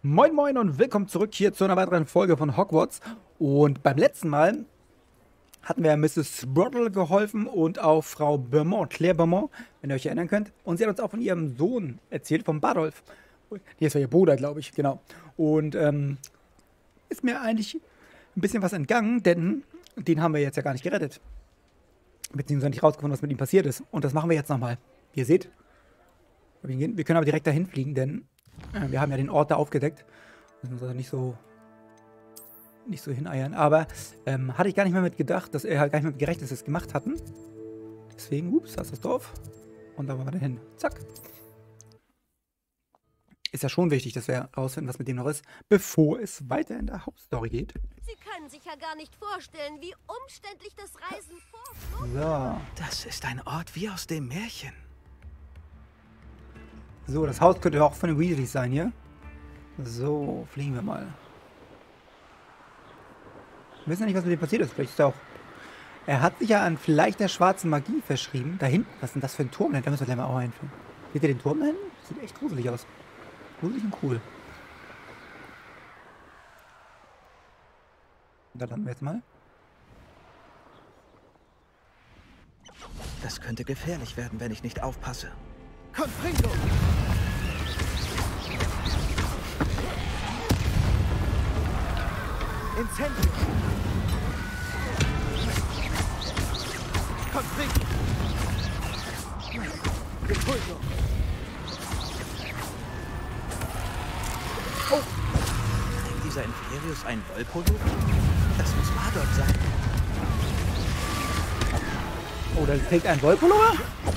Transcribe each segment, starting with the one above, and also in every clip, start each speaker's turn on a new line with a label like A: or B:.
A: Moin Moin und willkommen zurück hier zu einer weiteren Folge von Hogwarts. Und beim letzten Mal hatten wir Mrs. Brodel geholfen und auch Frau Beaumont, Claire Beaumont, wenn ihr euch erinnern könnt. Und sie hat uns auch von ihrem Sohn erzählt, von Bardolph. Hier ist ja ihr Bruder, glaube ich, genau. Und ist mir eigentlich ein bisschen was entgangen, denn den haben wir jetzt ja gar nicht gerettet. Beziehungsweise nicht rausgefunden, was mit ihm passiert ist. Und das machen wir jetzt nochmal. Wie ihr seht, wir können aber direkt dahin fliegen, denn wir haben ja den Ort da aufgedeckt. Müssen uns also nicht so hineiern. Aber hatte ich gar nicht mehr mit gedacht, dass er halt gar nicht mehr mit gerechnet, dass wir es gemacht hatten. Deswegen, ups, da ist das Dorf. Und da wollen wir dann hin. Zack. Ist ja schon wichtig, dass wir rausfinden, was mit dem noch ist, bevor es weiter in der Hauptstory geht.
B: Sie können sich ja gar nicht vorstellen, wie umständlich das Reisen vor
A: So.
C: Das ist ein Ort wie aus dem Märchen.
A: So, das Haus könnte auch von den Weasleys sein hier. So, fliegen wir mal. Wir wissen ja nicht, was mit dem passiert ist. Vielleicht ist er auch... Er hat sich ja an vielleicht der schwarzen Magie verschrieben. Da hinten, was ist denn das für ein Turm? Da müssen wir gleich mal auch einführen. Seht ihr den Turm da hinten? Sieht echt gruselig aus. Gruselig und cool. Da landen wir jetzt mal.
C: Das könnte gefährlich werden, wenn ich nicht aufpasse.
D: Confringo! Incendio! Confringo! Repulso!
C: Oh! Trägt dieser Inferius ein Wollpullover? Das muss Bardolph sein.
A: Oh, da trägt ein Wollpullover?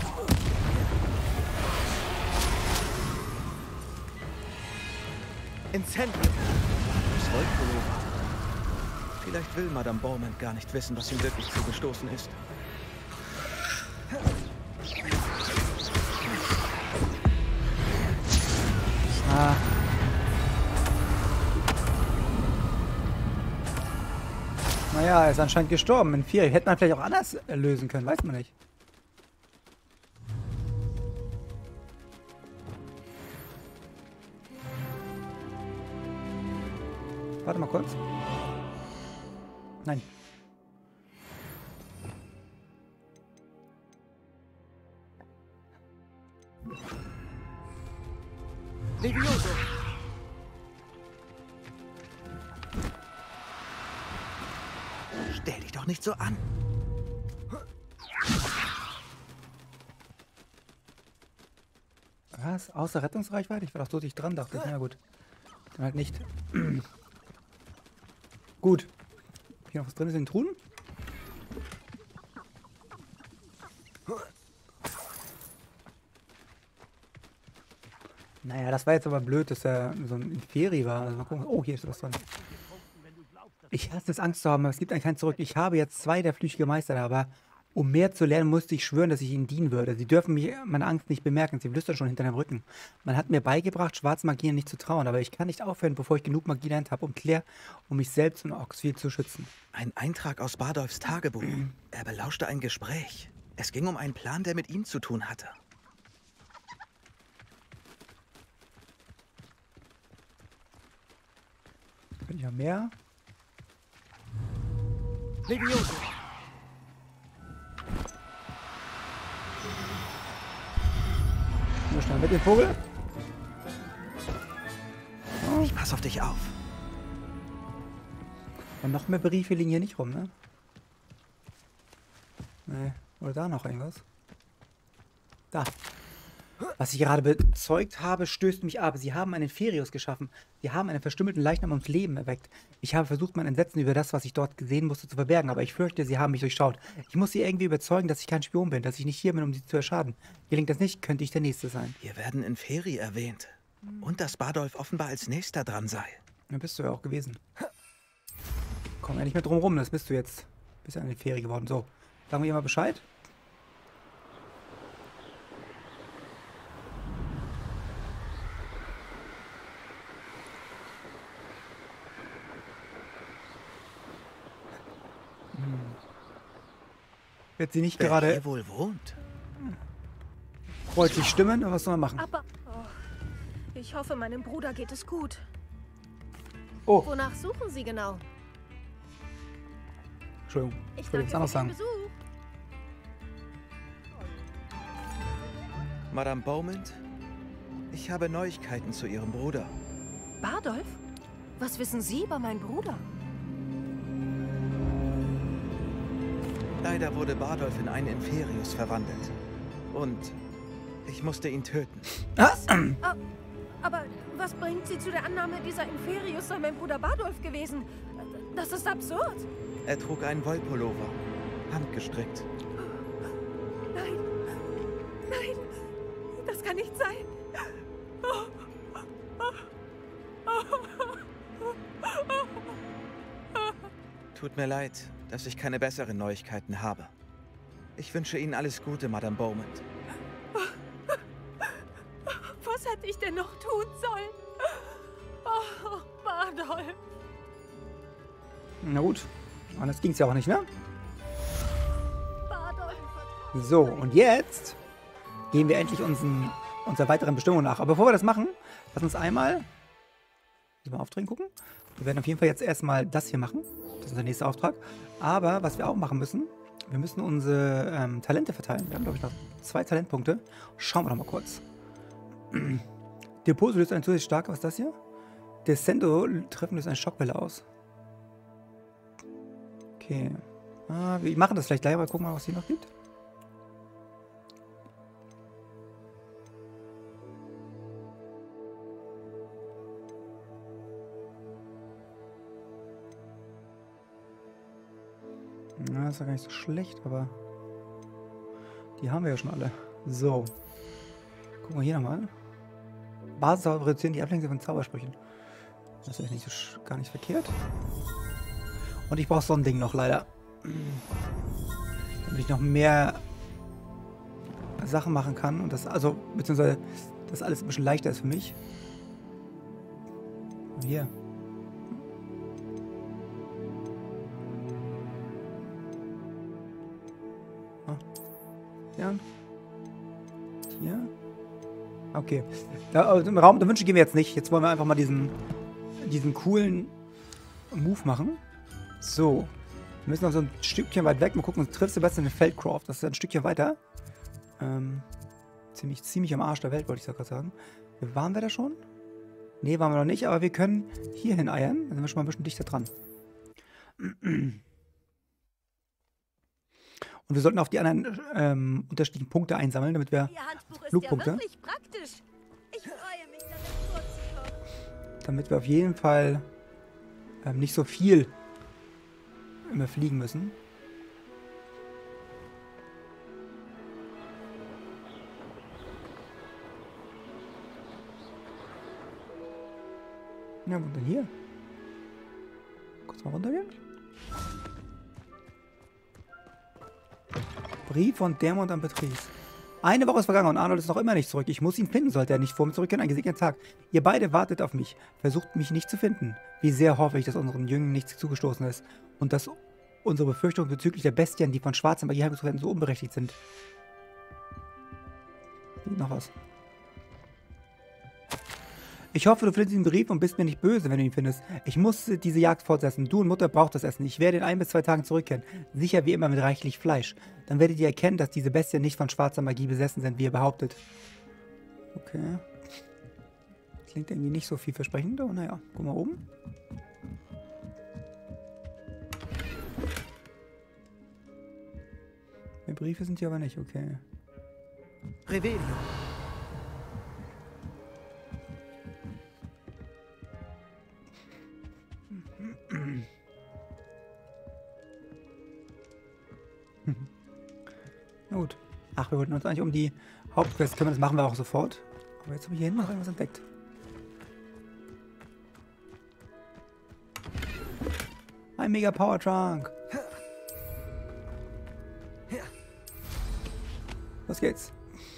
D: Incendio!
C: Das Wollpullover. Vielleicht will Madame Beaumont gar nicht wissen, was ihm wirklich zugestoßen ist.
A: Ah. Naja, er ist anscheinend gestorben. In 4 hätte man vielleicht auch anders lösen können, weiß man nicht. Warte mal kurz. Nein.
D: Levioso!
C: Stell dich doch nicht so an.
A: Was? Außer Rettungsreichweite? Ich war doch so dicht dran, dachte ich. Na gut. Dann halt nicht. Gut. Hier noch was drin ist in den Truhen? Naja, das war jetzt aber blöd, dass er so ein Inferi war. Also mal gucken. Oh, hier ist was drin. Ich hasse es, Angst zu haben, aber es gibt eigentlich kein Zurück. Ich habe jetzt 2 der Flüche gemeistert, aber um mehr zu lernen, musste ich schwören, dass ich ihnen dienen würde. Sie dürfen mich meine Angst nicht bemerken. Sie flüstern schon hinter dem Rücken. Man hat mir beigebracht, Schwarzmagien nicht zu trauen, aber ich kann nicht aufhören, bevor ich genug Magie gelernt habe, um Claire, um mich selbst und Oxfield zu schützen.
C: Ein Eintrag aus Bardolphs Tagebuch. Er belauschte ein Gespräch. Es ging um einen Plan, der mit ihm zu tun hatte.
A: Könnte ich ja mehr?
D: Levioso!
A: Nur schnell mit dem Vogel.
C: Ich pass auf dich auf.
A: Und noch mehr Briefe liegen hier nicht rum, ne? Nee. Oder da noch irgendwas? Da. Was ich gerade bezeugt habe, stößt mich ab. Sie haben einen Ferius geschaffen. Sie haben einen verstümmelten Leichnam ums Leben erweckt. Ich habe versucht, mein Entsetzen über das, was ich dort gesehen musste, zu verbergen, aber ich fürchte, sie haben mich durchschaut. Ich muss sie irgendwie überzeugen, dass ich kein Spion bin, dass ich nicht hier bin, um sie zu erschaden. Gelingt das nicht, könnte ich der Nächste sein.
C: Hier werden Inferi erwähnt. Und dass Bardolph offenbar als Nächster dran sei.
A: Da bist du ja auch gewesen. Komm ja nicht mehr drum rum, das bist du jetzt. Bist ja eine Ferie geworden. So, sagen wir ihr mal Bescheid. Wird sie nicht
C: Wer
A: gerade
C: hier wohl wohnt?
A: freundlich stimmen, aber was soll man machen?
B: Aber ich hoffe, meinem Bruder geht es gut.
A: Oh,
B: Wonach suchen Sie genau?
A: Entschuldigung.
B: Ich
A: Ich wollte
B: danke
A: was
B: für
A: anderes
B: den
A: sagen.
B: Besuch.
C: Madame Beaumont, ich habe Neuigkeiten zu Ihrem Bruder.
B: Bardolph? Was wissen Sie über meinen Bruder?
C: Leider wurde Bardolph in einen Inferius verwandelt. Und ich musste ihn töten.
B: Aber was bringt Sie zu der Annahme, dieser Inferius sei mein Bruder Bardolph gewesen? Das ist absurd.
C: Er trug einen Wollpullover, handgestrickt.
B: Nein, nein, das kann nicht sein.
C: Tut mir leid, dass ich keine besseren Neuigkeiten habe. Ich wünsche Ihnen alles Gute, Madame Beaumont.
B: Was hätte ich denn noch tun sollen? Oh, Bardolph.
A: Na gut. Anders ging es ja auch nicht, ne?
B: Bardolph.
A: So, und jetzt gehen wir endlich unserer weiteren Bestimmung nach. Aber bevor wir das machen, lass uns einmal mal aufdrehen gucken. Wir werden auf jeden Fall jetzt erstmal das hier machen. Das ist unser nächster Auftrag. Aber was wir auch machen müssen, wir müssen unsere Talente verteilen. Wir haben, glaube ich, noch 2 Talentpunkte. Schauen wir doch mal kurz. Depot löst ein zusätzlich stark. Was ist das hier? Descendo treffen löst eine Schockwelle aus. Okay. Wir machen das vielleicht gleich, aber gucken mal, was hier noch gibt. Na, das ist ja gar nicht so schlecht, aber die haben wir ja schon alle. So. Gucken wir hier nochmal. Basiszauber reduzieren die Ablenkung von Zaubersprüchen. Das ist ja nicht so, gar nicht verkehrt. Und ich brauche so ein Ding noch leider. Damit ich noch mehr Sachen machen kann. Und das, also, beziehungsweise, das alles ein bisschen leichter ist für mich. Hier. Ja. Hier. Okay. Da, im Raum der Wünsche gehen wir jetzt nicht. Jetzt wollen wir einfach mal diesen coolen Move machen. So. Wir müssen noch so ein Stückchen weit weg. Mal gucken, uns trifft Sebastian in Feldcroft. Das ist ein Stückchen weiter. Ziemlich am Arsch der Welt, wollte ich gerade sagen. Waren wir da schon? Nee, waren wir noch nicht, aber wir können hier hin eiern. Dann sind wir schon mal ein bisschen dichter dran. Und wir sollten auf die anderen unterschiedlichen Punkte einsammeln, damit wir
B: Ihr Handbuch ist
A: Flugpunkte.
B: ja wirklich praktisch. Ich freue mich, damit vorzukommen.
A: Damit wir auf jeden Fall nicht so viel immer fliegen müssen. Ja, und dann hier. Kurz mal runtergehen. Brief von Dermont an Patrice. Eine Woche ist vergangen und Arnold ist noch immer nicht zurück. Ich muss ihn finden, sollte er nicht vor mir zurückkehren. Ein gesegneter Tag. Ihr beide wartet auf mich. Versucht mich nicht zu finden. Wie sehr hoffe ich, dass unseren Jüngen nichts zugestoßen ist. Und dass unsere Befürchtungen bezüglich der Bestien, die von schwarzer Magie heimgesucht werden, so unberechtigt sind. Noch was. Ich hoffe, du findest diesen Brief und bist mir nicht böse, wenn du ihn findest. Ich muss diese Jagd fortsetzen. Du und Mutter braucht das Essen. Ich werde in 1 bis 2 Tagen zurückkehren. Sicher wie immer mit reichlich Fleisch. Dann werdet ihr erkennen, dass diese Bestien nicht von schwarzer Magie besessen sind, wie ihr behauptet. Okay. Klingt irgendwie nicht so vielversprechend, aber naja. Guck mal oben. Mehr Briefe sind hier aber nicht, okay.
D: Revelio.
A: Na gut. Ach, wir wollten uns eigentlich um die Hauptquest kümmern. Das machen wir auch sofort. Aber jetzt habe ich hier hinten noch irgendwas entdeckt. Ein Mega Power Trunk. Los geht's.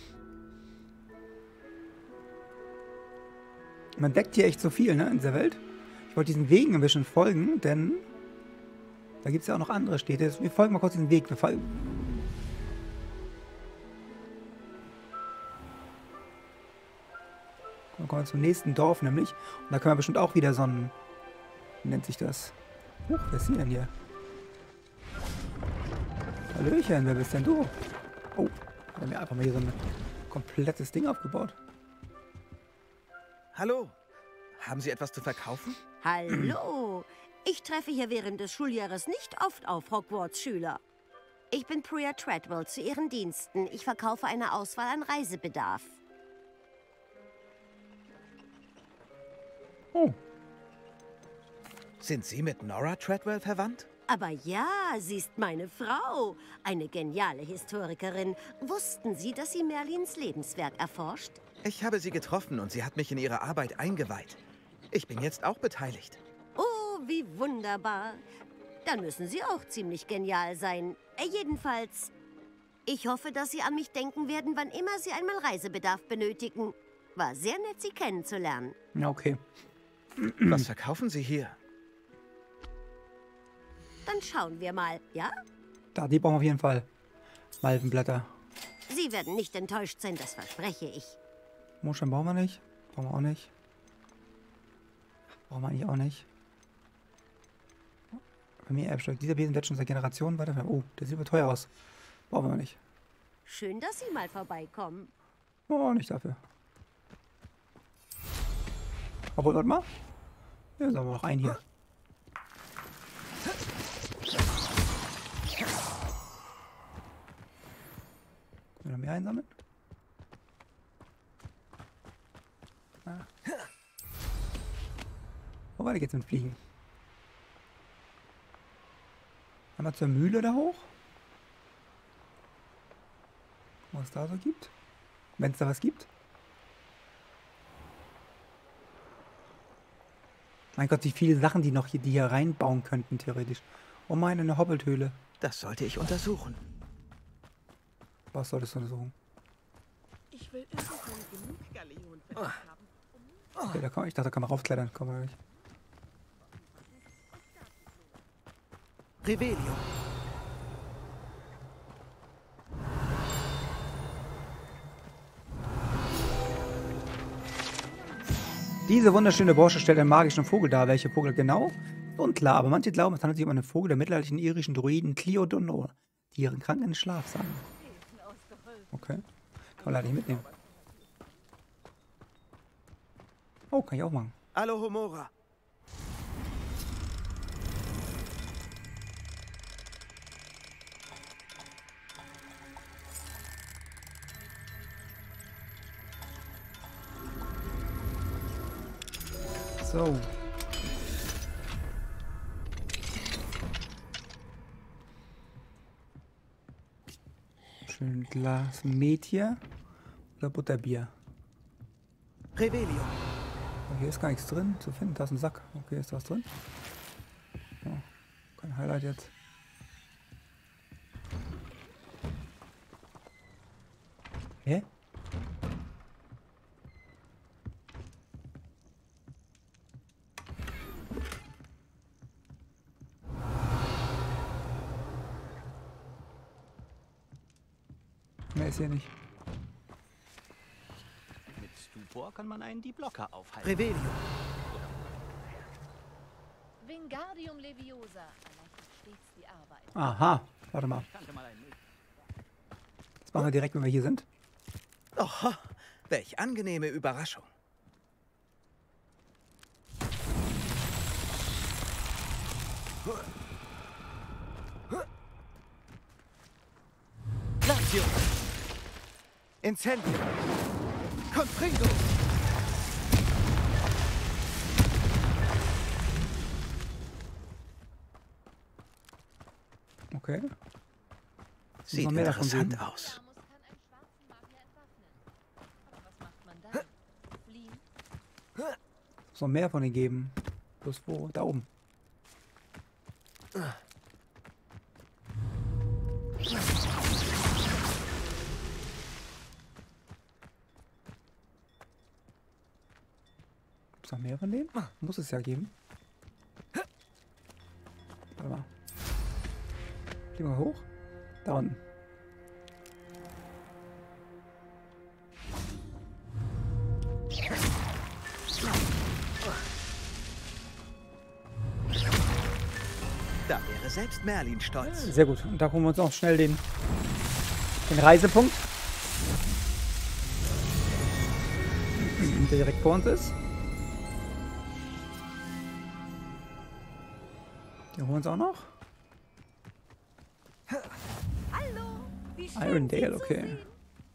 A: Man entdeckt hier echt so viel, ne, in dieser Welt. Ich wollte diesen Wegen ein bisschen folgen, denn da gibt es ja auch noch andere Städte. Wir folgen mal kurz den Weg. Wir folgen. Dann kommen wir zum nächsten Dorf nämlich. Und da können wir bestimmt auch wieder so einen nennt sich das. Huch, wer ist sie denn hier? Hallöchen, wer bist denn du? Oh, hat er mir einfach mal hier so ein komplettes Ding aufgebaut.
C: Hallo, haben Sie etwas zu verkaufen?
E: Hallo! Ich treffe hier während des Schuljahres nicht oft auf Hogwarts-Schüler. Ich bin Priya Treadwell zu Ihren Diensten. Ich verkaufe eine Auswahl an Reisebedarf.
A: Oh,
C: Sind Sie mit Nora Treadwell verwandt?
E: Aber ja, sie ist meine Frau. Eine geniale Historikerin. Wussten Sie, dass sie Merlins Lebenswerk erforscht?
C: Ich habe sie getroffen und sie hat mich in ihre Arbeit eingeweiht. Ich bin jetzt auch beteiligt.
E: Oh, wie wunderbar. Dann müssen Sie auch ziemlich genial sein. Jedenfalls, ich hoffe, dass Sie an mich denken werden, wann immer Sie einmal Reisebedarf benötigen. War sehr nett, Sie kennenzulernen.
A: ja, okay.
C: Was verkaufen Sie hier?
E: Dann schauen wir mal, ja?
A: Da, die brauchen wir auf jeden Fall. Malvenblätter.
E: Sie werden nicht enttäuscht sein, das verspreche ich.
A: Mondstein brauchen wir nicht. Brauchen wir auch nicht. Brauchen wir eigentlich auch nicht. Bei mir Erbstock. Dieser Besen wird schon seit Generationen weiter. Oh, der sieht aber teuer aus. Brauchen wir nicht.
E: Schön, dass Sie mal vorbeikommen.
A: Oh, nicht dafür. Obwohl, warte mal. Hier ist aber noch ein hier. Können wir noch mehr einsammeln? Ah. Wo weiter geht's mit Fliegen? Einmal zur Mühle da hoch. Was es da so gibt. Wenn es da was gibt. Mein Gott, wie viele Sachen die noch die hier reinbauen könnten, theoretisch. Oh meine, eine Hobbithöhle.
C: Das sollte ich untersuchen.
A: Was solltest du untersuchen?
F: Ich will irgendwann genug Galeonen verdient haben.
A: Okay, da kann, ich dachte, da kann man raufklettern. Kann man nicht.
D: Revelio.
A: Diese wunderschöne Bursche stellt einen magischen Vogel dar. Welcher Vogel genau? Unklar, aber manche glauben, es handelt sich um einen Vogel der mittelalterlichen irischen Druiden Cliodonor, die ihren Kranken in den Schlaf sagen. Okay. Kann man leider nicht mitnehmen. Oh, kann ich auch machen.
D: Alohomora.
A: So. Schön Glas Met hier. Oder Butterbier.
D: Revelio.
A: Oh, hier ist gar nichts drin zu finden. Da ist ein Sack. Okay, ist da was drin? Oh, kein Highlight jetzt. Hä? Mehr ist hier nicht.
G: Mit Stupor kann man einen die Blocker aufhalten.
D: Revelio.
H: Wingardium Leviosa erleichtert stets die Arbeit.
A: Aha. Warte mal.
G: Kannte mal einen
A: Das machen wir direkt, wenn wir hier sind.
C: Oh, welch angenehme Überraschung.
D: Lazio. Incendio. Confringo.
A: Okay.
C: Sieht
A: noch mehr davon
C: interessant
A: geben.
C: aus.
H: Damus kann einen schwarzen Magier entwaffnen. Aber was macht man dann? Fliehen?
A: Es muss noch mehr von denen geben. Bloß wo? Da oben. Gibt es noch mehr von denen? Muss es ja geben. Warte mal. Geh mal hoch. Da unten.
C: wäre selbst Merlin stolz.
A: Sehr gut. Und da holen wir uns auch schnell den Reisepunkt. Der direkt vor uns ist. Den holen wir uns auch noch.
B: Hallo, wie schön,
A: Irondale,
B: Sie zu
A: okay.
B: sehen.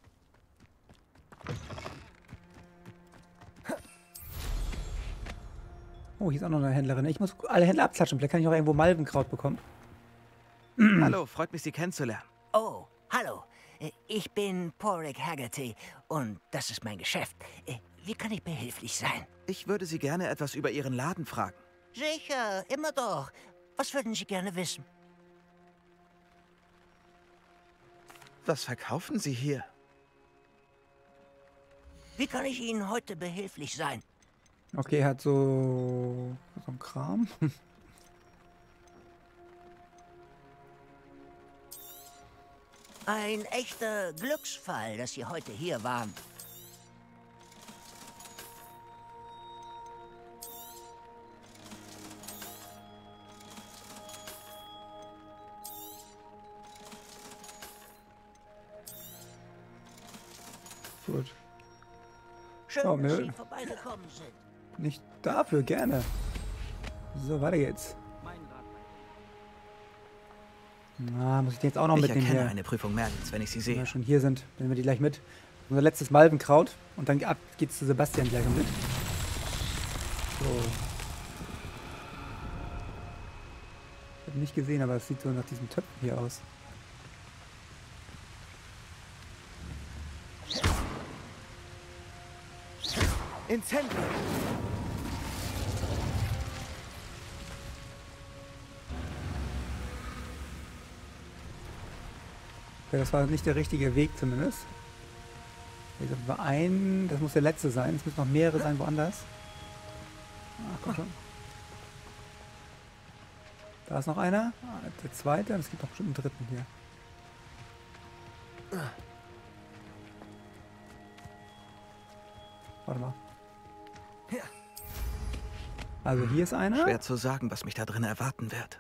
A: Oh, hier ist auch noch eine Händlerin. Ich muss alle Händler abklatschen. Vielleicht kann ich auch irgendwo Malvenkraut bekommen.
C: Hallo, freut mich, Sie kennenzulernen.
I: Oh, hallo. Ich bin Porrick Haggerty und das ist mein Geschäft. Wie kann ich behilflich sein?
C: Ich würde Sie gerne etwas über Ihren Laden fragen.
I: Sicher, immer doch. Was würden Sie gerne wissen?
C: Was verkaufen Sie hier?
I: Wie kann ich Ihnen heute behilflich sein?
A: Okay, hat so ein Kram.
I: Ein echter Glücksfall, dass Sie heute hier waren.
A: Gut.
I: Schön,
A: Oh,
I: dass
A: Müll.
I: Sie vorbeigekommen sind.
A: Nicht dafür, gerne. So, weiter geht's. Na, muss ich den jetzt auch noch
C: Ich
A: mitnehmen
C: erkenne
A: hier.
C: eine Prüfung Merlins, wenn ich sie
A: Wenn wir
C: sehe.
A: schon hier sind, nehmen wir die gleich mit. Unser letztes Malvenkraut. Und dann ab geht's zu Sebastian gleich mit. So. Ich habe nicht gesehen, aber es sieht so nach diesen Töpfen hier aus.
D: Incendio.
A: Okay, das war nicht der richtige Weg zumindest. Hier sind wir ein, das muss der letzte sein. Es müssen noch mehrere sein woanders. Ah, komm schon. Da ist noch einer. Ah, der zweite. Und es gibt noch bestimmt einen dritten hier. Warte mal. Also hier ist einer.
C: Schwer zu sagen, was mich da drin erwarten wird.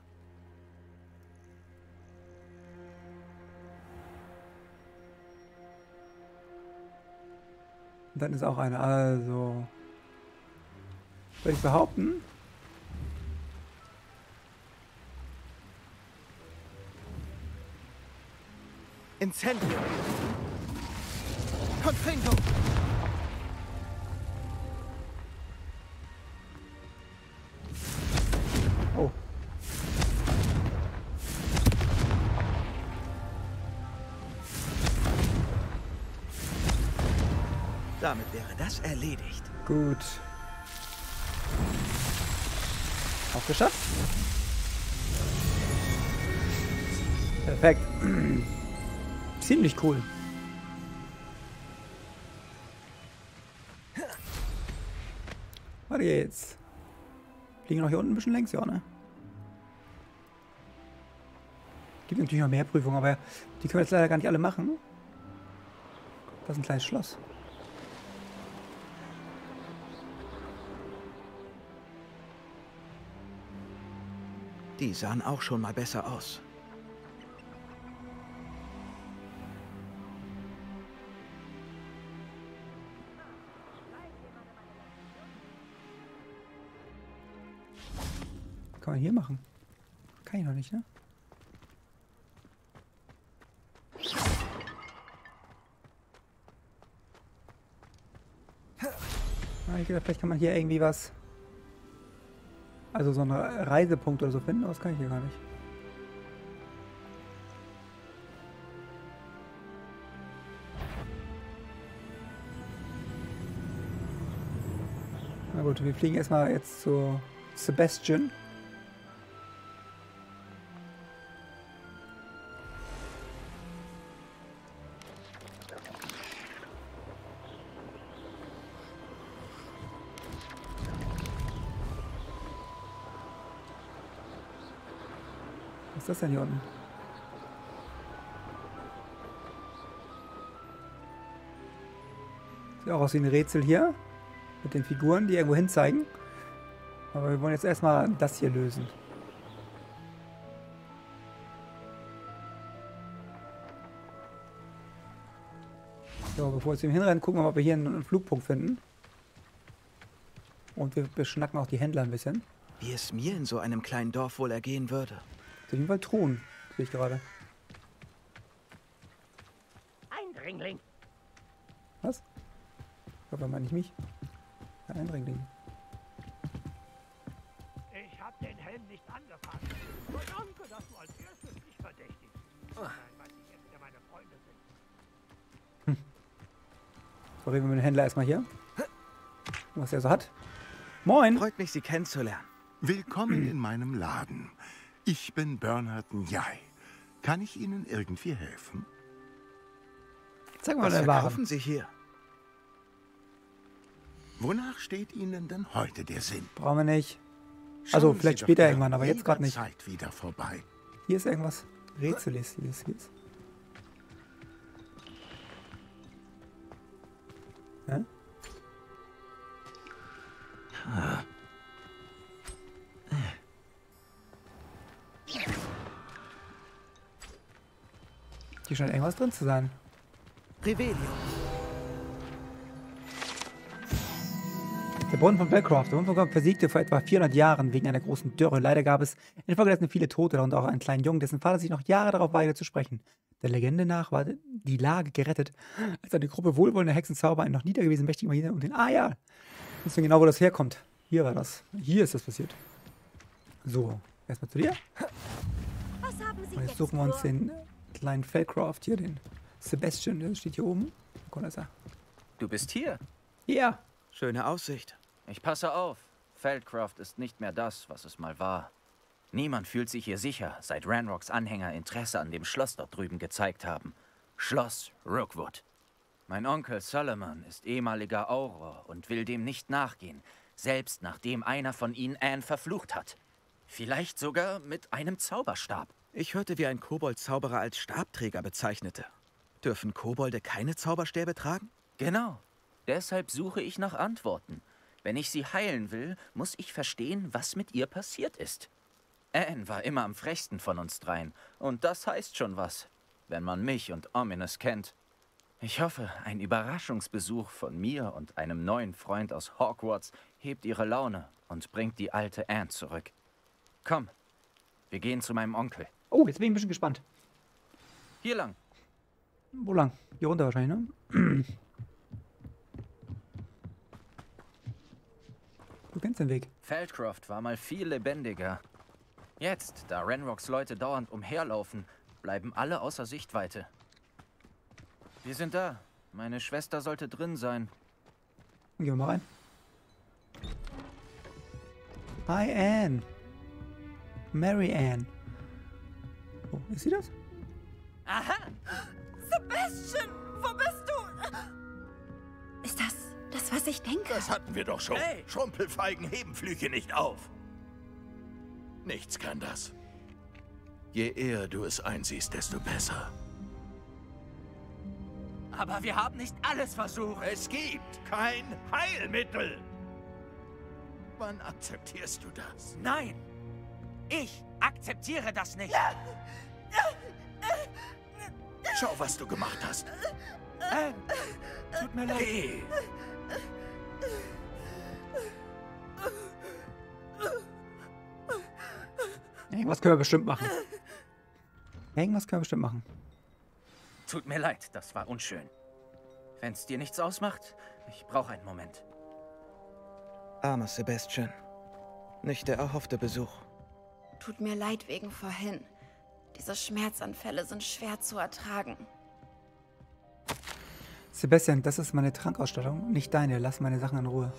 A: Und dann ist auch einer. Also. Soll ich behaupten?
D: Incendio. Confringo.
A: Oh.
C: Damit wäre das erledigt.
A: Gut. Auch geschafft. Perfekt. Ziemlich cool. Weiter geht's. Fliegen noch hier unten ein bisschen längs, ja, ne? Gibt natürlich noch mehr Prüfungen, aber die können wir jetzt leider gar nicht alle machen. Das ist ein kleines Schloss.
C: Die sahen auch schon mal besser aus.
A: Kann man hier machen? Kann ich noch nicht, ne? Ah, ich gedacht, vielleicht kann man hier irgendwie was... Also so einen Reisepunkt oder so finden, aber das kann ich hier gar nicht. Na gut, wir fliegen erstmal jetzt zu Sebastian. Was ist das denn hier unten? Sieht auch aus wie ein Rätsel hier. Mit den Figuren, die irgendwo hin zeigen. Aber wir wollen jetzt erstmal das hier lösen. So, bevor wir zu ihm hinrennen, gucken wir mal, ob wir hier einen Flugpunkt finden. Und wir beschnacken auch die Händler ein bisschen.
C: Wie es mir in so einem kleinen Dorf wohl ergehen würde.
A: Auf jeden Fall Truhen, sehe ich gerade.
J: Eindringling.
A: Was? Ich glaube, er meint nicht mich. Ein Eindringling.
J: Ich hab den Helm nicht angefasst. Danke, dass du als erstes mich verdächtigst. Nein, weil ich jetzt wieder meine Freunde sind.
A: So, reden wir mit dem Händler erstmal hier. Was er so hat. Moin!
C: Freut mich, Sie kennenzulernen.
K: Willkommen in meinem Laden. Ich bin Bernhard Njai. Kann ich Ihnen irgendwie helfen?
A: Zeig mal,
C: Was
A: der
C: verkaufen
A: Waren.
C: Sie hier?
K: Wonach steht Ihnen denn heute der Sinn?
A: Brauchen wir nicht.
K: Schauen
A: Also,
K: Sie
A: vielleicht
K: doch
A: später
K: gern
A: irgendwann, aber jetzt gerade nicht.
K: jederzeit wieder vorbei.
A: Hier ist irgendwas Rätseliges. Hä? Hier scheint irgendwas drin zu sein.
C: Revelio.
A: Der Brunnen von Belcroft. Der Brunnen von Belcroft versiegte vor etwa 400 Jahren wegen einer großen Dürre. Leider gab es infolgedessen viele Tote, darunter auch einen kleinen Jungen, dessen Vater sich noch Jahre darauf weigerte zu sprechen. Der Legende nach war die Lage gerettet, als eine Gruppe wohlwollender Hexenzauber einen noch niedergewiesenen mächtigen Magier und den... Ah ja! Wissen wir genau, wo das herkommt. Hier war das. Hier ist das passiert. So, erstmal zu dir.
E: Was haben Sie
A: Und jetzt suchen wir uns den kleinen Felcroft hier, den Sebastian, der steht hier oben. Guck, da ist er.
G: Du bist hier.
A: Ja.
C: Schöne Aussicht.
G: Ich passe auf. Feldcroft ist nicht mehr das, was es mal war. Niemand fühlt sich hier sicher, seit Ranrocks Anhänger Interesse an dem Schloss dort drüben gezeigt haben. Schloss Rookwood. Mein Onkel Solomon ist ehemaliger Auror und will dem nicht nachgehen, selbst nachdem einer von ihnen Anne verflucht hat. Vielleicht sogar mit einem Zauberstab.
C: Ich hörte, wie ein Kobold-Zauberer als Stabträger bezeichnete. Dürfen Kobolde keine Zauberstäbe tragen?
G: Genau. Deshalb suche ich nach Antworten. Wenn ich sie heilen will, muss ich verstehen, was mit ihr passiert ist. Anne war immer am frechsten von uns dreien. Und das heißt schon was, wenn man mich und Ominous kennt. Ich hoffe, ein Überraschungsbesuch von mir und einem neuen Freund aus Hogwarts hebt ihre Laune und bringt die alte Anne zurück. Komm, wir gehen zu meinem Onkel.
A: Oh, jetzt bin ich ein bisschen gespannt.
G: Hier lang.
A: Wo lang? Hier runter wahrscheinlich, ne? Du kennst den Weg.
G: Feldcroft war mal viel lebendiger. Jetzt, da Ranrocks Leute dauernd umherlaufen, bleiben alle außer Sichtweite. Wir sind da. Meine Schwester sollte drin sein.
A: Gehen wir mal rein. Hi, Anne. Mary Ann. Oh, ist sie das?
B: Aha! Sebastian, wo bist du? Ist das, was ich denke?
L: Das hatten wir doch schon.
G: Hey!
L: Schrumpelfeigen heben Flüche nicht auf. Nichts kann das. Je eher du es einsiehst, desto besser.
G: Aber wir haben nicht alles versucht.
L: Es gibt kein Heilmittel. Wann akzeptierst du das?
G: Nein! Ich akzeptiere das nicht.
L: Schau, was du gemacht hast.
G: Tut mir leid.
L: Geh.
A: Irgendwas können wir bestimmt machen. Irgendwas können wir bestimmt machen.
G: Tut mir leid, das war unschön. Wenn's dir nichts ausmacht, ich brauche einen Moment.
C: Armer Sebastian. Nicht der erhoffte Besuch.
M: Tut mir leid wegen vorhin. Diese Schmerzanfälle sind schwer zu ertragen.
A: Sebastian, das ist meine Trankausstattung, nicht deine. Lass meine Sachen in Ruhe.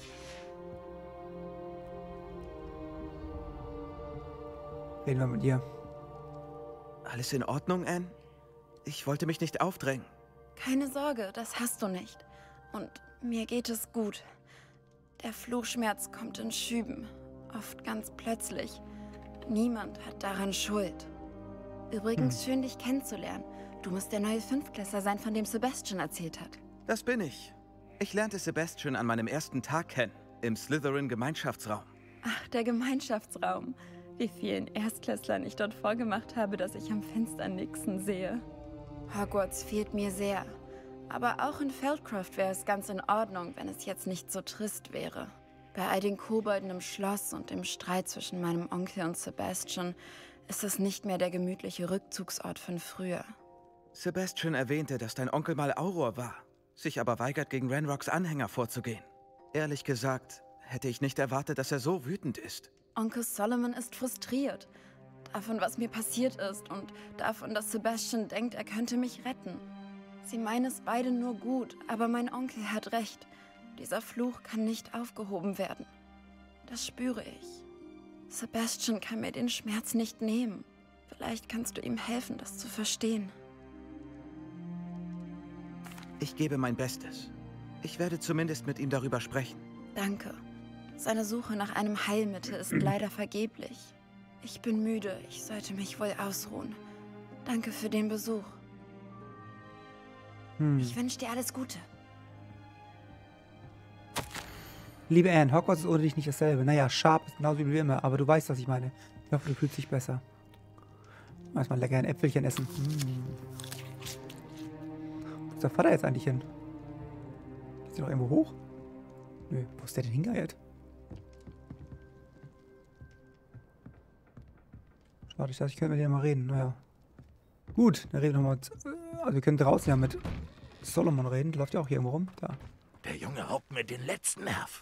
A: Reden wir mit ihr.
C: Alles in Ordnung, Anne? Ich wollte mich nicht aufdrängen.
M: Keine Sorge, das hast du nicht. Und mir geht es gut. Der Fluchschmerz kommt in Schüben. Oft ganz plötzlich. Niemand hat daran Schuld. Übrigens, schön, dich kennenzulernen. Du musst der neue Fünftklässler sein, von dem Sebastian erzählt hat.
C: Das bin ich. Ich lernte Sebastian an meinem ersten Tag kennen. Im Slytherin-Gemeinschaftsraum.
M: Ach, der Gemeinschaftsraum. Wie vielen Erstklässlern ich dort vorgemacht habe, dass ich am Fenster Nixon sehe. Hogwarts fehlt mir sehr. Aber auch in Feldcroft wäre es ganz in Ordnung, wenn es jetzt nicht so trist wäre. Bei all den Kobolden im Schloss und dem Streit zwischen meinem Onkel und Sebastian ist es nicht mehr der gemütliche Rückzugsort von früher.
C: Sebastian erwähnte, dass dein Onkel mal Auror war, sich aber weigert, gegen Ranrocks Anhänger vorzugehen. Ehrlich gesagt, hätte ich nicht erwartet, dass er so wütend ist.
M: Onkel Solomon ist frustriert. Davon, was mir passiert ist und davon, dass Sebastian denkt, er könnte mich retten. Sie meinen es beide nur gut, aber mein Onkel hat recht. Dieser Fluch kann nicht aufgehoben werden. Das spüre ich. Sebastian kann mir den Schmerz nicht nehmen. Vielleicht kannst du ihm helfen, das zu verstehen.
C: Ich gebe mein Bestes. Ich werde zumindest mit ihm darüber sprechen.
M: Danke. Seine Suche nach einem Heilmittel ist leider vergeblich. Ich bin müde. Ich sollte mich wohl ausruhen. Danke für den Besuch. Ich wünsche dir alles Gute.
A: Liebe Anne, Hogwarts ist ohne dich nicht dasselbe. Naja, Sharp ist genauso wie immer, aber du weißt, was ich meine. Ich hoffe, du fühlst dich besser. Erstmal lecker ein Äpfelchen essen. Wo ist der Vater jetzt eigentlich hin? Ist der noch irgendwo hoch? Nö, wo ist der denn hingeeilt? Schade, ich dachte, ich könnte mit dem mal reden. Naja. Gut, dann reden wir nochmal. Also wir können draußen ja mit Solomon reden. Der läuft ja auch hier irgendwo rum. Da.
L: Der Junge raubt mir den letzten Nerv.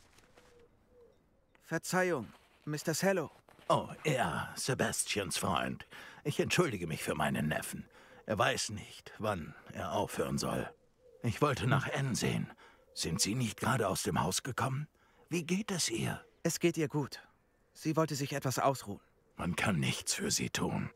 C: Verzeihung, Mr. Cello.
L: Oh, er, Sebastians Freund. Ich entschuldige mich für meinen Neffen. Er weiß nicht, wann er aufhören soll. Ich wollte nach Anne sehen. Sind Sie nicht gerade aus dem Haus gekommen? Wie geht es ihr?
C: Es geht ihr gut. Sie wollte sich etwas ausruhen.
L: Man kann nichts für sie tun.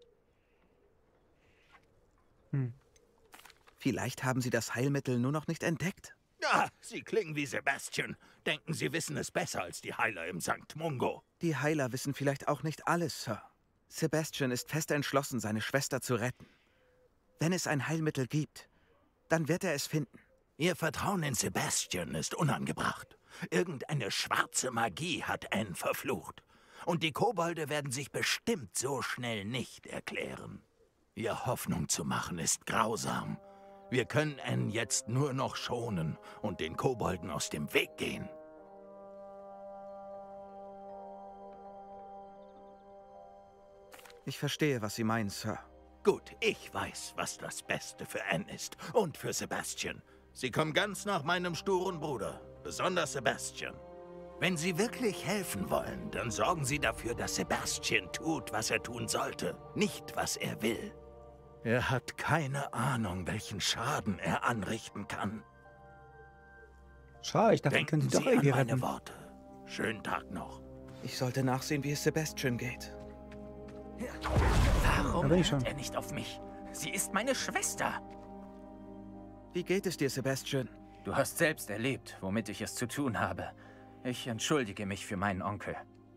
C: Vielleicht haben Sie das Heilmittel nur noch nicht entdeckt.
L: Ah, Sie klingen wie Sebastian. Denken, Sie wissen es besser als die Heiler im St. Mungo.
C: Die Heiler wissen vielleicht auch nicht alles, Sir. Sebastian ist fest entschlossen, seine Schwester zu retten. Wenn es ein Heilmittel gibt, dann wird er es finden.
L: Ihr Vertrauen in Sebastian ist unangebracht. Irgendeine schwarze Magie hat Anne verflucht. Und die Kobolde werden sich bestimmt so schnell nicht erklären. Ihr Hoffnung zu machen ist grausam. Wir können Anne jetzt nur noch schonen und den Kobolden aus dem Weg gehen.
C: Ich verstehe, was Sie meinen, Sir.
L: Gut, ich weiß, was das Beste für Anne ist und für Sebastian. Sie kommen ganz nach meinem sturen Bruder, besonders Sebastian. Wenn Sie wirklich helfen wollen, dann sorgen Sie dafür, dass Sebastian tut, was er tun sollte, nicht was er will. Er hat keine Ahnung, welchen Schaden er anrichten kann.
A: Schade, ich dachte, können Sie doch irgendwie retten.
L: Meine Worte. Schönen Tag noch.
C: Ich sollte nachsehen, wie es Sebastian geht.
G: Warum hört er nicht auf mich? Sie ist meine Schwester.
C: Wie geht es dir, Sebastian?
G: Du hast selbst erlebt, womit ich es zu tun habe. Ich entschuldige mich für meinen Onkel.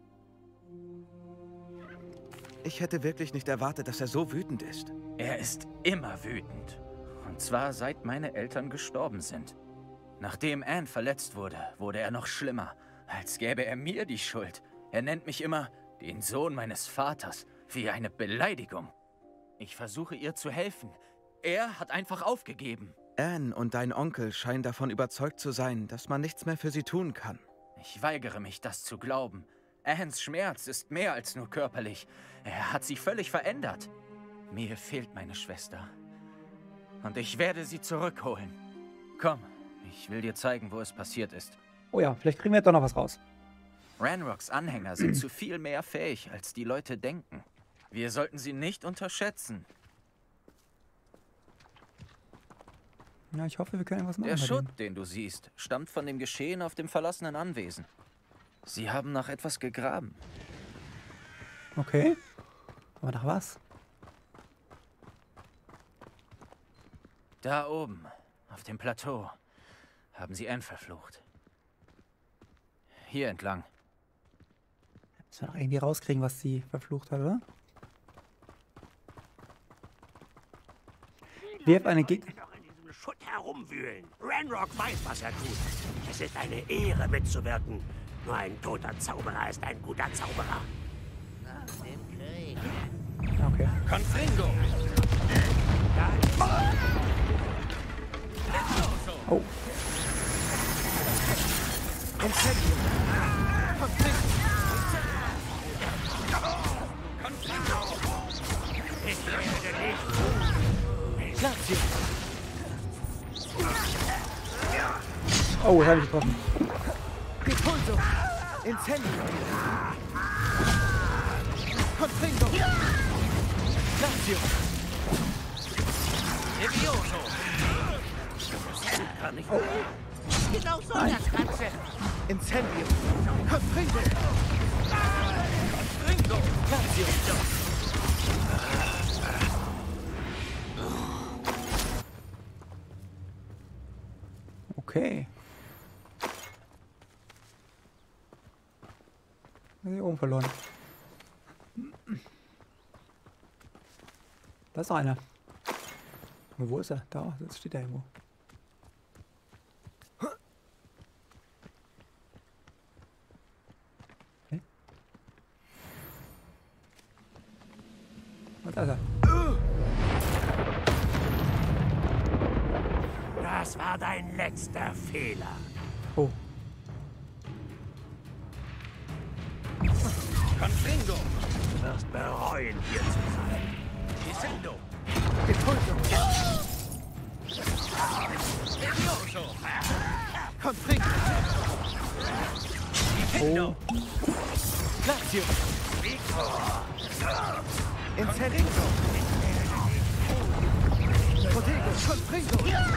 C: Ich hätte wirklich nicht erwartet, dass er so wütend ist.
G: Er ist immer wütend. Und zwar seit meine Eltern gestorben sind. Nachdem Anne verletzt wurde, wurde er noch schlimmer. Als gäbe er mir die Schuld. Er nennt mich immer den Sohn meines Vaters. Wie eine Beleidigung. Ich versuche ihr zu helfen. Er hat einfach aufgegeben.
C: Anne und dein Onkel scheinen davon überzeugt zu sein, dass man nichts mehr für sie tun kann.
G: Ich weigere mich, das zu glauben. Annes Schmerz ist mehr als nur körperlich. Er hat sie völlig verändert. Mir fehlt meine Schwester. Und ich werde sie zurückholen. Komm, ich will dir zeigen, wo es passiert ist.
A: Oh ja, vielleicht kriegen wir jetzt doch noch was raus.
G: Ranrocks Anhänger sind zu viel mehr fähig, als die Leute denken. Wir sollten sie nicht unterschätzen.
A: Ja, ich hoffe, wir können irgendwas machen.
G: Der Schutt, den du siehst, stammt von dem Geschehen auf dem verlassenen Anwesen. Sie haben nach etwas gegraben.
A: Okay. Aber nach was?
G: Da oben, auf dem Plateau, haben sie Anne verflucht. Hier entlang.
A: Müssen wir doch irgendwie rauskriegen, was sie verflucht hat, oder? Wirf eine Gegner.
J: Schutt herumwühlen. Ranrock weiß, was er tut. Es ist eine Ehre, mitzuwirken. Nur ein toter Zauberer ist ein guter Zauberer.
I: Nach dem Krieg.
A: Okay.
G: Confringo!
A: Oh.
D: Incendium.
J: Ich werde nicht.
D: Glacio.
A: Oh, das habe ich getroffen.
D: Repulso. Incendium. Confringo. Glacio.
J: Levioso. Kann ich Genau so das Ganze.
D: Incendium. Confringo.
J: Confringo.
D: Glacio.
A: Okay. Hier oben verloren. Da ist noch einer. Wo ist er? Da, jetzt steht er irgendwo. Okay. Und da ist er.
J: Das war dein letzter Fehler.
A: Oh.
J: Confringo. Du wirst bereuen, hier zu sein. Dissendo.
D: Repulso.
J: Levioso.
D: Confringo.
J: Dissendo.
D: Glacio. Incendium. Protego. Confringo.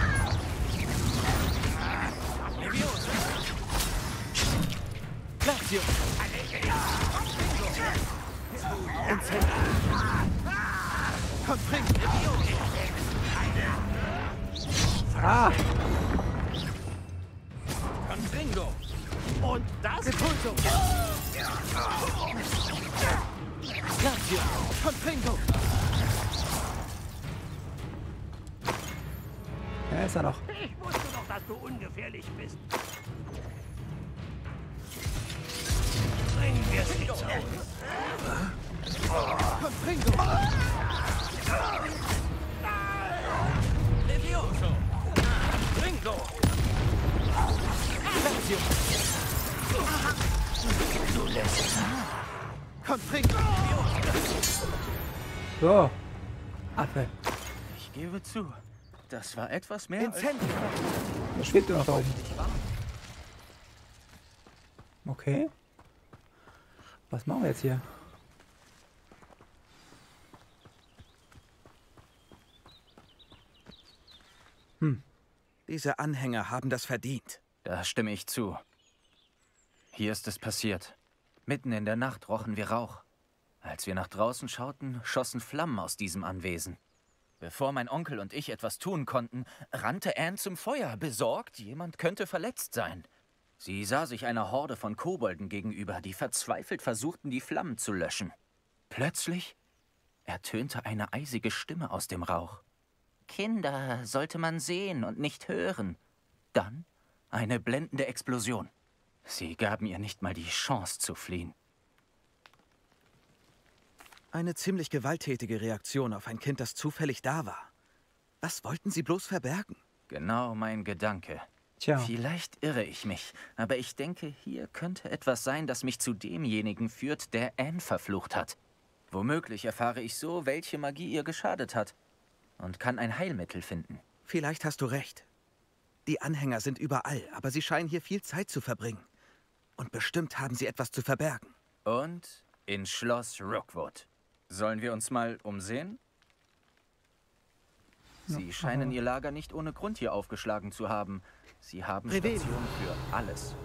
J: Levioso.
D: Glacio. Incendium. Confringo.
A: Ah!
J: Confringo. Und das?
D: Repulso. Glacio. Confringo.
A: Ja, ist er noch.
J: Ich wusste doch, dass du ungefährlich bist. Bringen wir es nicht aus.
D: Confringo.
J: Levioso. Confringo.
D: Glacio.
J: Du lässt es.
D: Confringo.
A: So. Affe.
G: Ich gebe zu, das war etwas mehr als...
D: Incendium.
A: Da schwebt er noch da oben. Okay. Was machen wir jetzt hier?
C: Diese Anhänger haben das verdient.
G: Da stimme ich zu. Hier ist es passiert. Mitten in der Nacht rochen wir Rauch. Als wir nach draußen schauten, schossen Flammen aus diesem Anwesen. Bevor mein Onkel und ich etwas tun konnten, rannte Anne zum Feuer, besorgt, jemand könnte verletzt sein. Sie sah sich einer Horde von Kobolden gegenüber, die verzweifelt versuchten, die Flammen zu löschen. Plötzlich ertönte eine eisige Stimme aus dem Rauch. Kinder sollte man sehen und nicht hören. Dann eine blendende Explosion. Sie gaben ihr nicht mal die Chance zu fliehen.
C: Eine ziemlich gewalttätige Reaktion auf ein Kind, das zufällig da war. Was wollten sie bloß verbergen?
G: Genau mein Gedanke.
A: Tja.
G: Vielleicht irre ich mich, aber ich denke, hier könnte etwas sein, das mich zu demjenigen führt, der Anne verflucht hat. Womöglich erfahre ich so, welche Magie ihr geschadet hat und kann ein Heilmittel finden.
C: Vielleicht hast du recht. Die Anhänger sind überall, aber sie scheinen hier viel Zeit zu verbringen. Und bestimmt haben sie etwas zu verbergen.
G: Und in Schloss Rookwood. Sollen wir uns mal umsehen? Sie scheinen ihr Lager nicht ohne Grund hier aufgeschlagen zu haben. Sie haben Station für alles.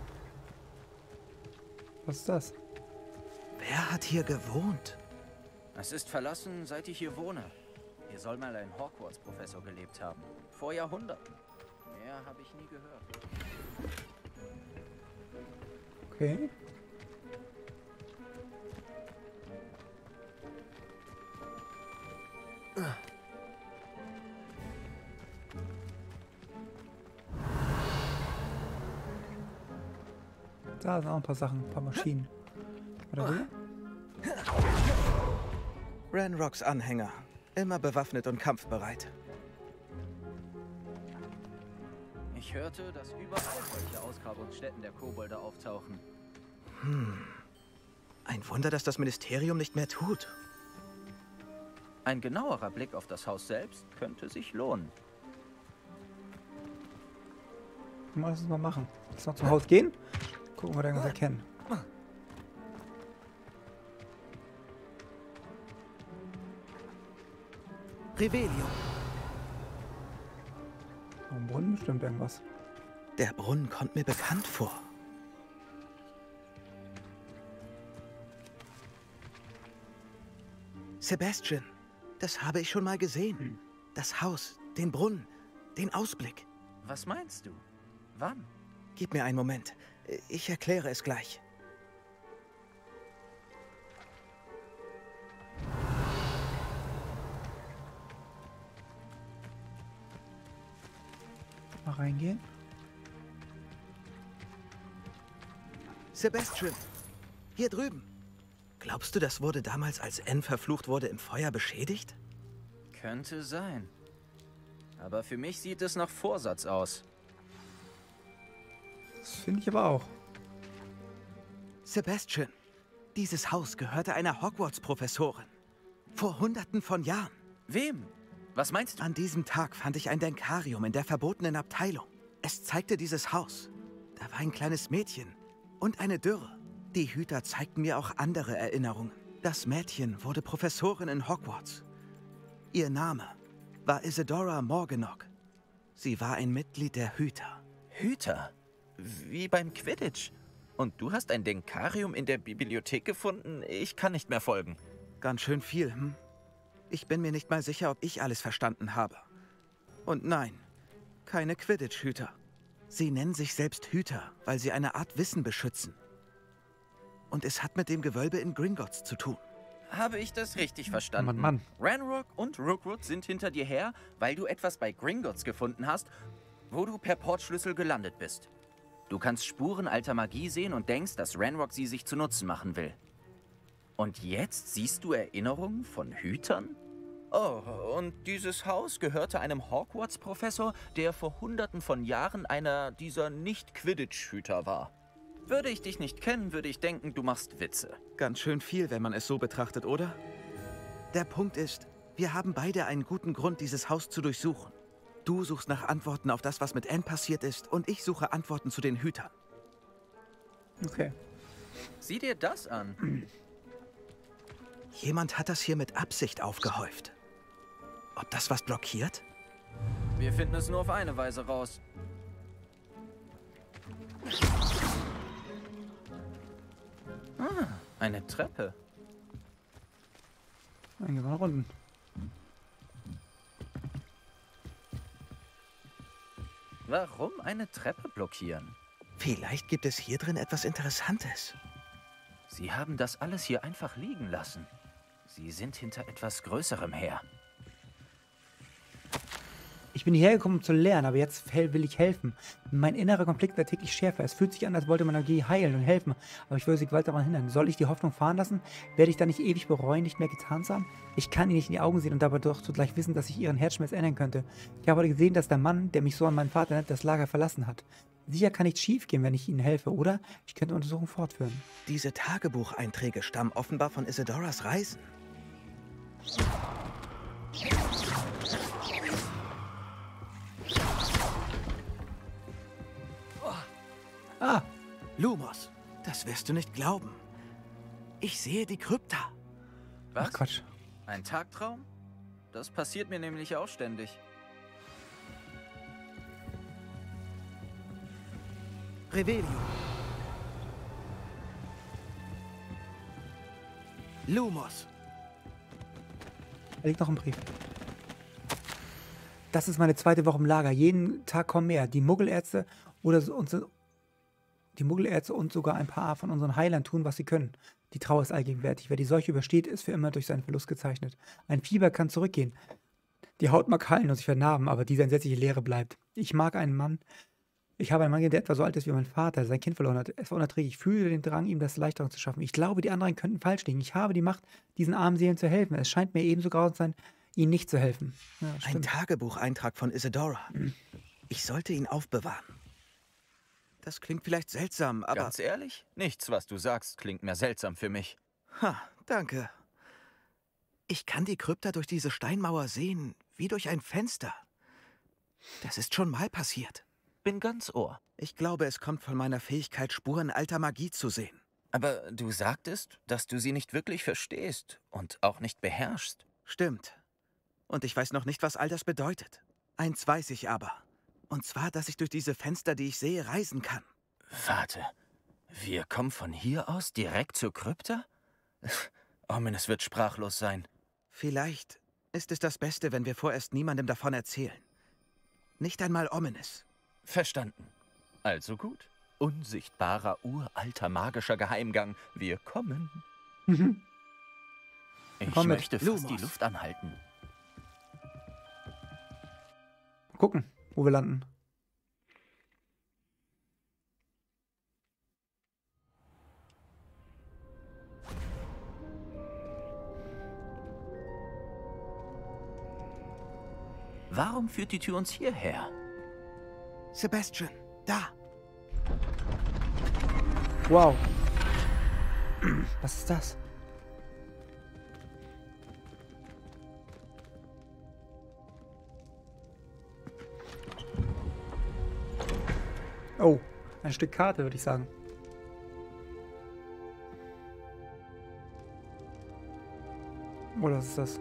A: Was ist das?
C: Wer hat hier gewohnt?
G: Es ist verlassen, seit ich hier wohne. Hier soll mal ein Hogwarts-Professor gelebt haben. Vor Jahrhunderten. Mehr habe ich nie gehört.
A: Okay. Da sind auch ein paar Sachen, ein paar Maschinen. Oder wo?
C: Ranrocks Anhänger. Immer bewaffnet und kampfbereit.
G: Ich hörte, dass überall solche Ausgrabungsstätten der Kobolde auftauchen.
C: Ein Wunder, dass das Ministerium nicht mehr tut.
G: Ein genauerer Blick auf das Haus selbst könnte sich lohnen.
A: Lass uns mal machen. Lass noch zum Haus gehen. Gucken, ob wir da irgendwas erkennen.
C: Revelio.
A: Am Brunnen bestimmt irgendwas.
C: Der Brunnen kommt mir bekannt vor. Sebastian, das habe ich schon mal gesehen. Das Haus, den Brunnen, den Ausblick.
G: Was meinst du? Wann?
C: Gib mir einen Moment. Ich erkläre es gleich.
A: Mal reingehen.
C: Sebastian, hier drüben. Glaubst du, das wurde damals, als Anne verflucht wurde, im Feuer beschädigt?
G: Könnte sein. Aber für mich sieht es nach Vorsatz aus.
A: Das finde ich aber auch.
C: Sebastian, dieses Haus gehörte einer Hogwarts-Professorin. Vor Hunderten von Jahren.
G: Wem? Was meinst du?
C: An diesem Tag fand ich ein Denkarium in der verbotenen Abteilung. Es zeigte dieses Haus. Da war ein kleines Mädchen und eine Dürre. Die Hüter zeigten mir auch andere Erinnerungen. Das Mädchen wurde Professorin in Hogwarts. Ihr Name war Isidora Morganach. Sie war ein Mitglied der Hüter.
G: Hüter? Wie beim Quidditch. Und du hast ein Denkarium in der Bibliothek gefunden? Ich kann nicht mehr folgen.
C: Ganz schön viel, hm? Ich bin mir nicht mal sicher, ob ich alles verstanden habe. Und nein, keine Quidditch-Hüter. Sie nennen sich selbst Hüter, weil sie eine Art Wissen beschützen. Und es hat mit dem Gewölbe in Gringotts zu tun.
G: Habe ich das richtig verstanden?
A: Mann.
G: Ranrock und Rookwood sind hinter dir her, weil du etwas bei Gringotts gefunden hast, wo du per Portschlüssel gelandet bist. Du kannst Spuren alter Magie sehen und denkst, dass Ranrock sie sich zu Nutzen machen will. Und jetzt siehst du Erinnerungen von Hütern? Oh, und dieses Haus gehörte einem Hogwarts-Professor, der vor Hunderten von Jahren einer dieser Nicht-Quidditch-Hüter war. Würde ich dich nicht kennen, würde ich denken, du machst Witze.
C: Ganz schön viel, wenn man es so betrachtet, oder? Der Punkt ist, wir haben beide einen guten Grund, dieses Haus zu durchsuchen. Du suchst nach Antworten auf das, was mit Anne passiert ist, und ich suche Antworten zu den Hütern.
A: Okay.
G: Sieh dir das an.
C: Jemand hat das hier mit Absicht aufgehäuft. Ob das was blockiert?
G: Wir finden es nur auf eine Weise raus. Ah, eine Treppe.
A: Dann gehen wir nach unten.
G: Warum eine Treppe blockieren?
C: Vielleicht gibt es hier drin etwas Interessantes.
G: Sie haben das alles hier einfach liegen lassen. Sie sind hinter etwas Größerem her.
A: Ich bin hierher gekommen, um zu lernen, aber jetzt will ich helfen. Mein innerer Konflikt wird täglich schärfer. Es fühlt sich an, als wollte man Magie heilen und helfen, aber ich würde sie Gewalt daran hindern. Soll ich die Hoffnung fahren lassen? Werde ich dann nicht ewig bereuen, nicht mehr getan zu haben? Ich kann ihr nicht in die Augen sehen und dabei doch zugleich wissen, dass ich ihren Herzschmerz ändern könnte. Ich habe heute gesehen, dass der Mann, der mich so an meinen Vater nennt, das Lager verlassen hat. Sicher kann nichts schief gehen, wenn ich ihnen helfe, oder? Ich könnte Untersuchungen fortführen.
C: Diese Tagebucheinträge stammen offenbar von Isidoras Reisen.
A: Ah!
C: Lumos, das wirst du nicht glauben. Ich sehe die Krypta.
G: Was?
A: Ach Quatsch.
G: Ein Tagtraum? Das passiert mir nämlich auch ständig.
C: Revelio. Lumos.
A: Da liegt noch ein Brief. Das ist meine zweite Woche im Lager. Jeden Tag kommen mehr. Die Muggelärzte und sogar ein paar von unseren Heilern tun, was sie können. Die Trauer ist allgegenwärtig. Wer die Seuche übersteht, ist für immer durch seinen Verlust gezeichnet. Ein Fieber kann zurückgehen. Die Haut mag heilen und sich vernarben, aber diese entsetzliche Leere bleibt. Ich habe einen Mann, der etwa so alt ist wie mein Vater, sein Kind verloren hat. Es war unerträglich. Ich fühle den Drang, ihm das leichter zu schaffen. Ich glaube, die anderen könnten falsch liegen. Ich habe die Macht, diesen armen Seelen zu helfen. Es scheint mir ebenso grausam zu sein, ihnen nicht zu helfen. Ja,
C: ein Tagebucheintrag von Isidora. Ich sollte ihn aufbewahren. Das klingt vielleicht seltsam, aber...
G: Ganz ehrlich? Nichts, was du sagst, klingt mehr seltsam für mich.
C: Ha, danke. Ich kann die Krypta durch diese Steinmauer sehen, wie durch ein Fenster. Das ist schon mal passiert.
G: Bin ganz Ohr.
C: Ich glaube, es kommt von meiner Fähigkeit, Spuren alter Magie zu sehen.
G: Aber du sagtest, dass du sie nicht wirklich verstehst und auch nicht beherrschst.
C: Stimmt. Und ich weiß noch nicht, was all das bedeutet. Eins weiß ich aber. Und zwar, dass ich durch diese Fenster, die ich sehe, reisen kann.
G: Warte. Wir kommen von hier aus direkt zur Krypta? Ominous wird sprachlos sein.
C: Vielleicht ist es das Beste, wenn wir vorerst niemandem davon erzählen. Nicht einmal Ominous.
G: Verstanden. Also gut. Unsichtbarer, uralter, magischer Geheimgang. Wir kommen. Ich möchte fast die Luft anhalten.
A: Gucken, wo wir landen.
G: Warum führt die Tür uns hierher?
C: Sebastian, da.
A: Wow. Was ist das? Oh, ein Stück Karte, würde ich sagen. Oder was ist das?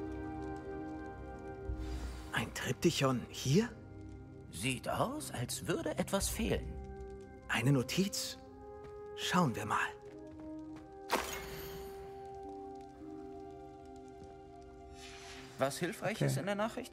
C: Ein Triptychon hier?
G: Sieht aus, als würde etwas fehlen.
C: Eine Notiz? Schauen wir mal.
G: Was Hilfreiches in der Nachricht?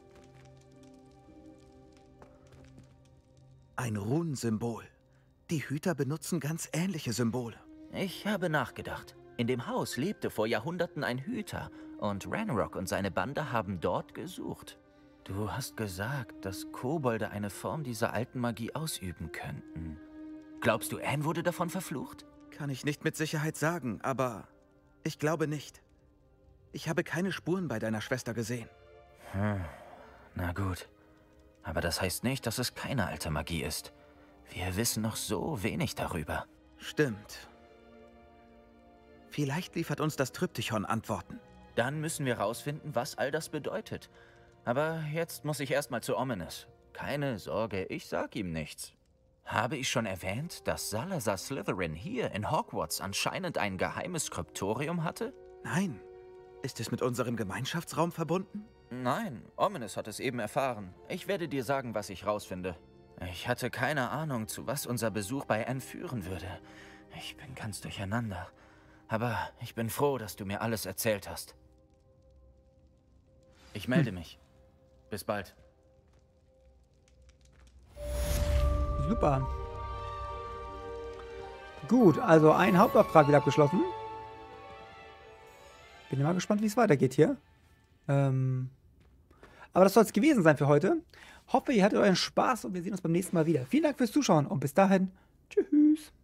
C: Ein Runensymbol. Die Hüter benutzen ganz ähnliche Symbole.
G: Ich habe nachgedacht. In dem Haus lebte vor Jahrhunderten ein Hüter und Ranrock und seine Bande haben dort gesucht. Du hast gesagt, dass Kobolde eine Form dieser alten Magie ausüben könnten. Glaubst du, Anne wurde davon verflucht?
C: Kann ich nicht mit Sicherheit sagen, aber ich glaube nicht. Ich habe keine Spuren bei deiner Schwester gesehen.
G: Na gut. Aber das heißt nicht, dass es keine alte Magie ist. Wir wissen noch so wenig darüber.
C: Stimmt. Vielleicht liefert uns das Triptychon Antworten.
G: Dann müssen wir rausfinden, was all das bedeutet. Aber jetzt muss ich erstmal zu Ominous. Keine Sorge, ich sag ihm nichts. Habe ich schon erwähnt, dass Salazar Slytherin hier in Hogwarts anscheinend ein geheimes Kryptorium hatte?
C: Nein. Ist es mit unserem Gemeinschaftsraum verbunden?
G: Nein, Ominous hat es eben erfahren. Ich werde dir sagen, was ich rausfinde. Ich hatte keine Ahnung, zu was unser Besuch bei Anne führen würde. Ich bin ganz durcheinander. Aber ich bin froh, dass du mir alles erzählt hast. Ich melde mich. Bis bald.
A: Super. Gut, also ein Hauptauftrag wieder abgeschlossen. Bin mal gespannt, wie es weitergeht hier. Aber das soll es gewesen sein für heute. Hoffe, ihr hattet euren Spaß und wir sehen uns beim nächsten Mal wieder. Vielen Dank fürs Zuschauen und bis dahin. Tschüss.